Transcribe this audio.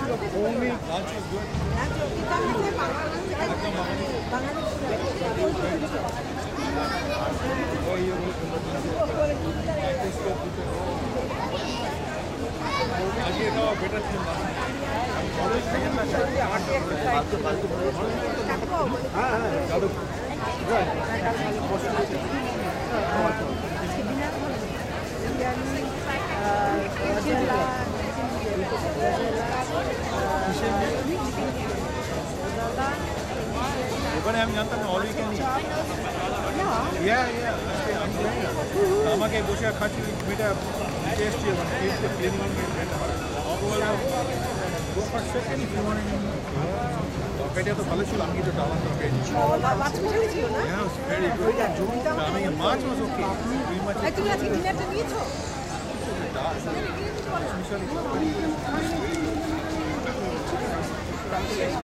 Lunch was good. Oh, you আজকে এটাও better ছিল না ওখানে আমি জানতাম না অল উইকেন্ড আমাকে বসে খাচ্ছি মেয়েটা টেস্টি তরকারিটা তো ভালো ছিল আমি কিন্তু ডালার তরকারি আমি মাছ ওকে দুই মাছ